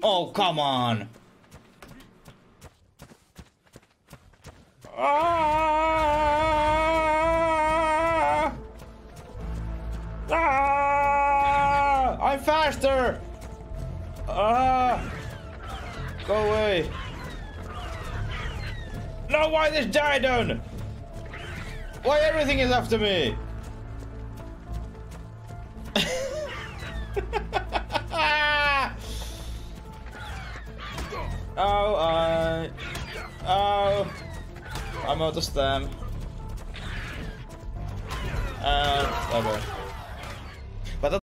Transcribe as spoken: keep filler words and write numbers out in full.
Oh, come on. Ah! Ah! I'm faster! Ah! Go away. No, why this Didon? Why everything is after me? Oh, I... Oh... I'm out of stem. And... Okay.